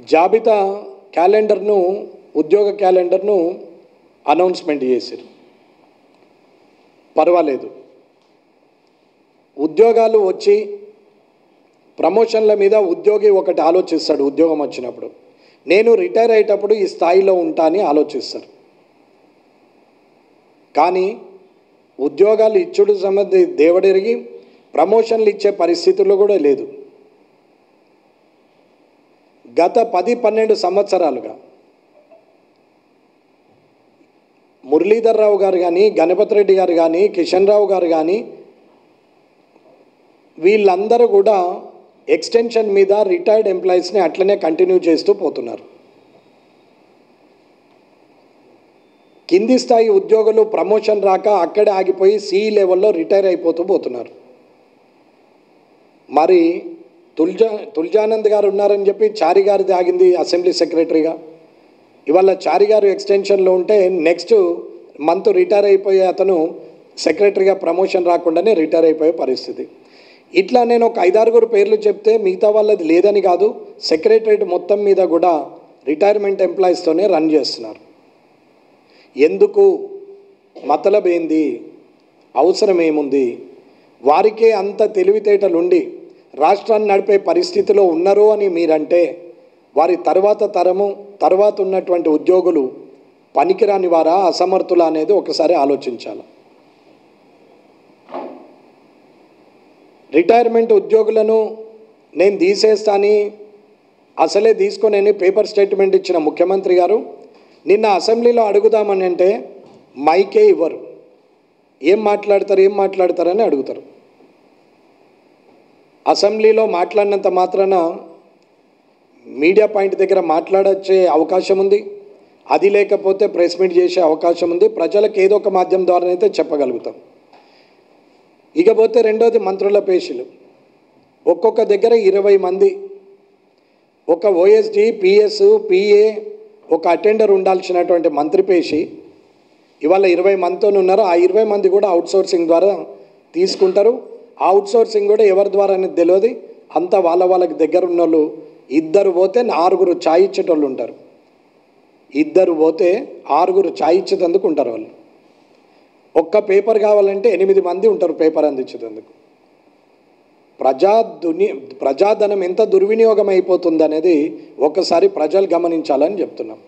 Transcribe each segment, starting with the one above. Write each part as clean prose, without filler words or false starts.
జాబితా క్యాలెండర్ను ఉద్యోగ క్యాలెండర్ను అనౌన్స్మెంట్ చేశారు. పర్వాలేదు, ఉద్యోగాలు వచ్చి ప్రమోషన్ల మీద ఉద్యోగి ఒకటి ఆలోచిస్తాడు. ఉద్యోగం వచ్చినప్పుడు నేను రిటైర్ అయ్యేటప్పుడు ఈ స్థాయిలో ఉంటా అని ఆలోచిస్తారు. కానీ ఉద్యోగాలు ఇచ్చుడు సంబంధి దేవుడెరిగి ప్రమోషన్లు ఇచ్చే పరిస్థితుల్లో కూడా లేదు. గత 10-12 సంవత్సరాలుగా మురళీధర్ రావు గారు కానీ, గణపతి రెడ్డి గారు కానీ, కిషన్ రావు గారు కానీ వీళ్ళందరూ కూడా ఎక్స్టెన్షన్ మీద రిటైర్డ్ ఎంప్లాయీస్ని అట్లనే కంటిన్యూ చేస్తూ పోతున్నారు. కింది స్థాయి ఉద్యోగులు ప్రమోషన్ రాక అక్కడే ఆగిపోయి సిఈ లెవెల్లో రిటైర్ అయిపోతూ పోతున్నారు. మరి తుల్జానంద్ గారు ఉన్నారని చెప్పి చారి గారిది ఆగింది అసెంబ్లీ సెక్రటరీగా. ఇవాళ చారి గారు ఎక్స్టెన్షన్లో ఉంటే నెక్స్ట్ మంత్ రిటైర్ అయిపోయే అతను సెక్రటరీగా ప్రమోషన్ రాకుండానే రిటైర్ అయిపోయే పరిస్థితి. ఇట్లా నేను ఒక 5-6 పేర్లు చెప్తే మిగతా వాళ్ళది లేదని కాదు, సెక్రటరేట్ మొత్తం మీద కూడా రిటైర్మెంట్ ఎంప్లాయీస్తోనే రన్ చేస్తున్నారు. ఎందుకు? మతలబ్ ఏంది? అవసరం ఏముంది? వారికే అంత తెలివితేటలుండి రాష్ట్రాన్ని నడిపే పరిస్థితిలో ఉన్నారు అని మీరంటే వారి తర్వాత ఉన్నటువంటి ఉద్యోగులు పనికిరాని వారా, అసమర్థులా అనేది ఒకసారి ఆలోచించాలి. రిటైర్మెంట్ ఉద్యోగులను నేను తీసేస్తాని అసలే తీసుకొని పేపర్ స్టేట్మెంట్ ఇచ్చిన ముఖ్యమంత్రి గారు నిన్న అసెంబ్లీలో అడుగుదామని అంటే మైకే ఇవ్వరు. ఏం మాట్లాడతారని అడుగుతారు. అసెంబ్లీలో మాట్లాడినంత మాత్రాన మీడియా పాయింట్ దగ్గర మాట్లాడచ్చే అవకాశం ఉంది. అది లేకపోతే ప్రెస్ మీట్ చేసే అవకాశం ఉంది. ప్రజలకు ఏదో ఒక మాధ్యమం ద్వారా అయితే చెప్పగలుగుతాం. ఇకపోతే రెండోది మంత్రుల పేషీలు. ఒక్కొక్క దగ్గర 20 మంది, ఒక ఓఎస్డి, పిఎస్, పిఏ, ఒక అటెండర్ ఉండాల్సినటువంటి మంత్రి పేషి ఇవాళ 20 మందితో ఉన్నారు. ఆ 20 మంది కూడా అవుట్సోర్సింగ్ ద్వారా తీసుకుంటారు. ఆ అవుట్సోర్సింగ్ కూడా ఎవరి ద్వారా అనేది తెలియదు. అంతా వాళ్ళకి దగ్గర ఉన్న వాళ్ళు. 2 పోతే 6 ఛాయ్ ఇచ్చేటోళ్ళు ఉంటారు. 2 పోతే 6 ఛాయ్ ఇచ్చేటందుకు ఉంటారు వాళ్ళు. ఒక్క పేపర్ కావాలంటే 8 మంది ఉంటారు పేపర్ అందించేందుకు. ప్రజాధనం ఎంత దుర్వినియోగం అయిపోతుంది అనేది ఒక్కసారి ప్రజలు గమనించాలని చెప్తున్నాం.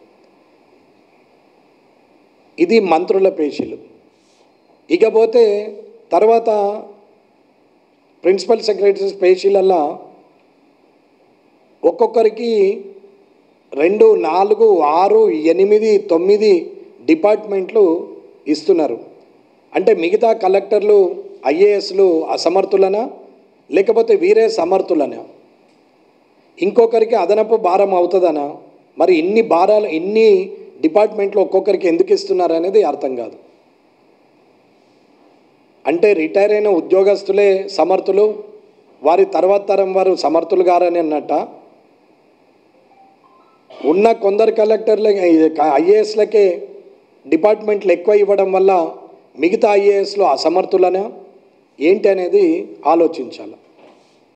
ఇది మంత్రుల పేషీలు. ఇకపోతే తర్వాత ప్రిన్సిపల్ సెక్రటరీస్ పేషీలల్లో ఒక్కొక్కరికి 2, 4, 6, 8, 9 డిపార్ట్మెంట్లు ఇస్తున్నారు. అంటే మిగతా కలెక్టర్లు, ఐఏఎస్లు అసమర్థులనా లేకపోతే వీరే సమర్థులనా? ఇంకొకరికి అదనపు భారం అవుతుందనా? మరి ఇన్ని డిపార్ట్మెంట్లు ఒక్కొక్కరికి ఎందుకు ఇస్తున్నారు అనేది అర్థం కాదు. అంటే రిటైర్ అయిన ఉద్యోగస్తులే సమర్థులు, వారి తర్వాత తరం వారు సమర్థులు గారని అన్నట్ట. ఉన్న కొందరు కలెక్టర్లే ఐఏఎస్లకే డిపార్ట్మెంట్లు ఎక్కువ ఇవ్వడం వల్ల మిగతా ఐఏఎస్లు అసమర్థులనా ఏంటి అనేది ఆలోచించాలి.